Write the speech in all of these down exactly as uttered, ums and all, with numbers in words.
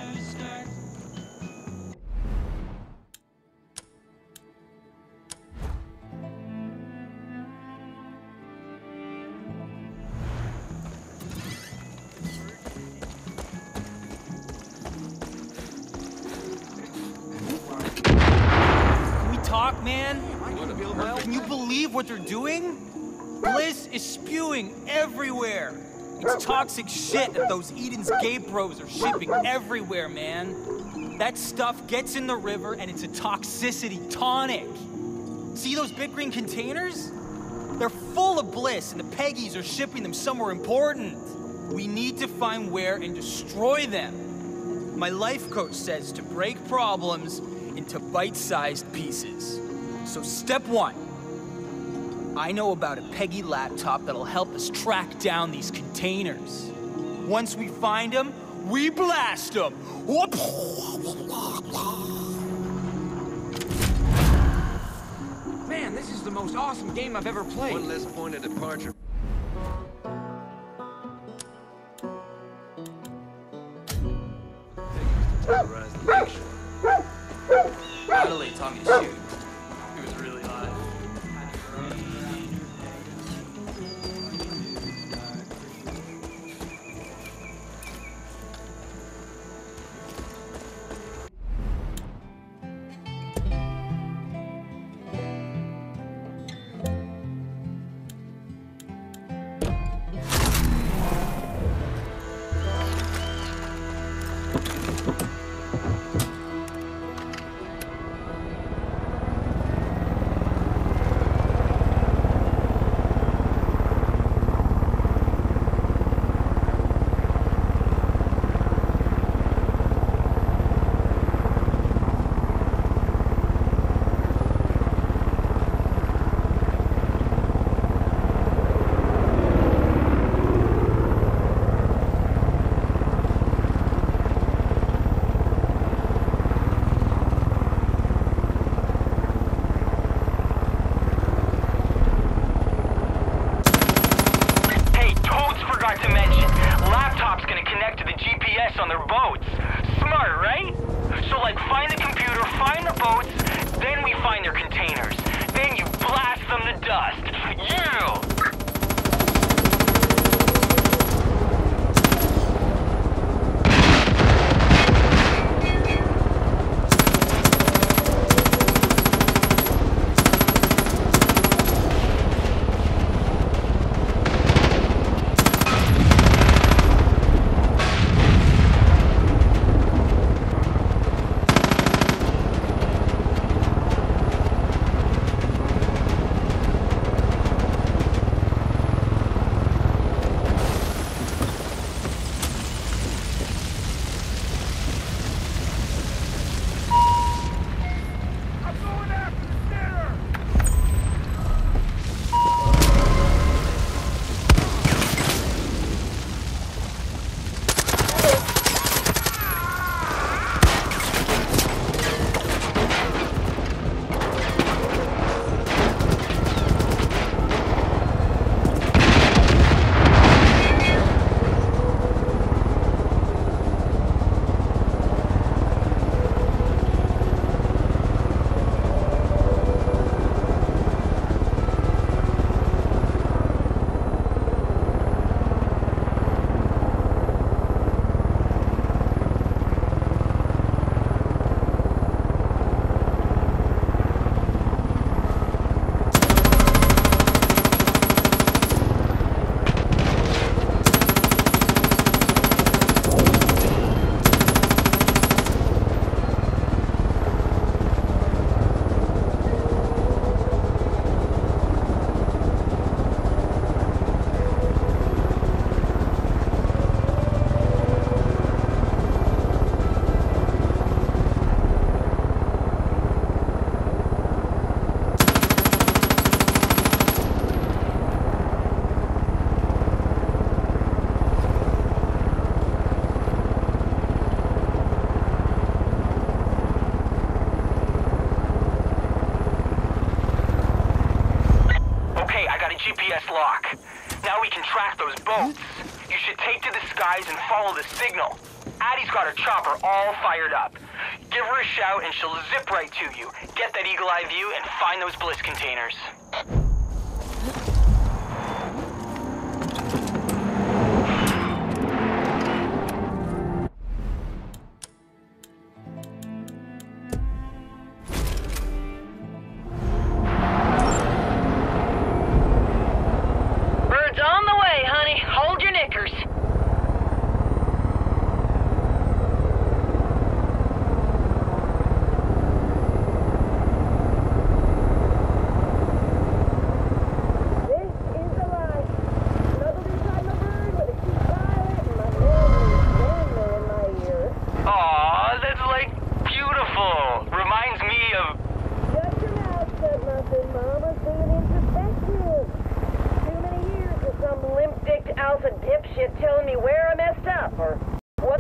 Talk, man. Can you believe what they're doing? Bliss is spewing everywhere. It's toxic shit that those Eden's Gate bros are shipping everywhere, man. That stuff gets in the river and it's a toxicity tonic. See those big green containers? They're full of Bliss and the Peggies are shipping them somewhere important. We need to find where and destroy them. My life coach says to break problems into bite-sized pieces. So step one, I know about a Peggy laptop that'll help us track down these containers. Once we find them, we blast them. Man, this is the most awesome game I've ever played. One less point of departure. Terrorize the nation. Adelaide taught me to shoot. It was really hot. On their boats. Smart, right? So like find the computer, find the boats, then we find their containers. Then you blast them to dust. You! G P S lock. Now we can track those boats. You should take to the skies and follow the signal. Addie's got her chopper all fired up. Give her a shout and she'll zip right to you. Get that eagle eye view and find those bliss containers. Bird's on the way, honey. Hold your knickers. Aw, that's like beautiful. Reminds me of... Shut your mouth, said nothing. Mama's being introspective. Too many years of some limp-dicked alpha dipshit telling me where I messed up, or what...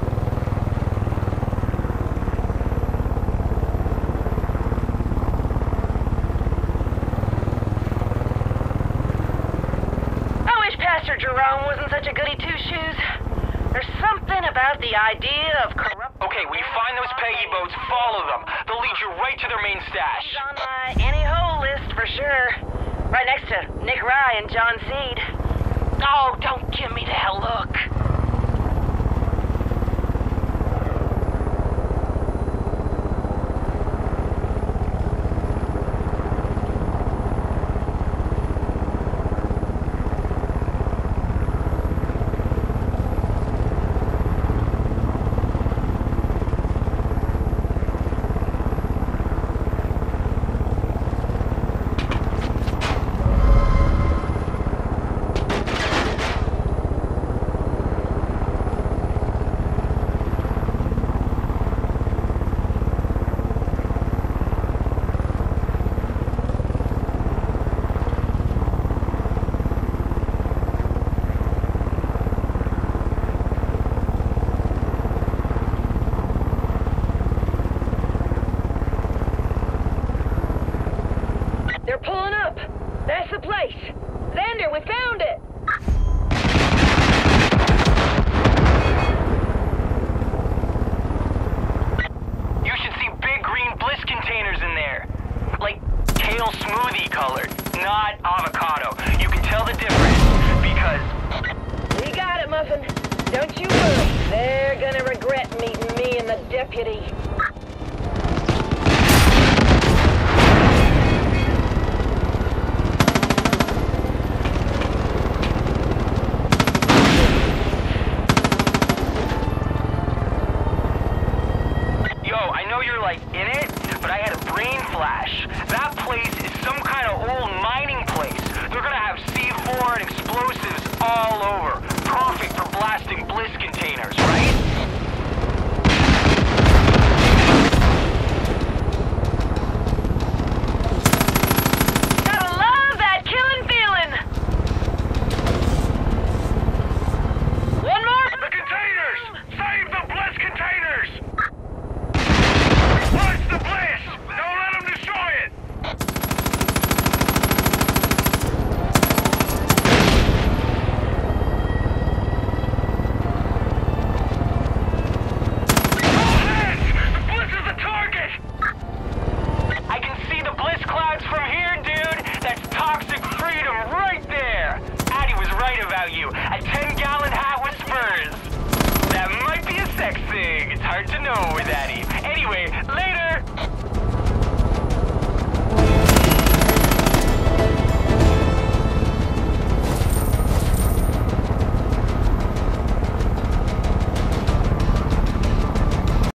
I wish Pastor Jerome wasn't such a goody two-shoes. There's something about the idea of corrupt... Okay, when you find those Peggy boats, follow them. They'll lead you right to their main stash. He's on my any-hole list for sure. Right next to Nick Rye and John Seed. Oh, don't give me that look. They're pulling up. That's the place. Xander, we found it. You should see big green bliss containers in there. Like kale smoothie colored, not avocado. You can tell the difference because... We got it, Muffin. Don't you worry. They're gonna regret meeting me and the deputy. Yo, I know you're like in it, but I had a brain flash. That place is some kind of old mining place. They're gonna have C four and explosives all over. Perfect for blasting bliss containers, right? Gotta love that killing feeling. One more. The containers! Save the bliss containers! Watch the bliss! Don't let them destroy it! All hands! The bliss is the target! I can see the bliss clouds from here, dude! That's toxic freedom right there! Addie was right about you. A ten gallon hat with spurs. That might be a sex thing. It's hard to know with Addie. Anyway, later!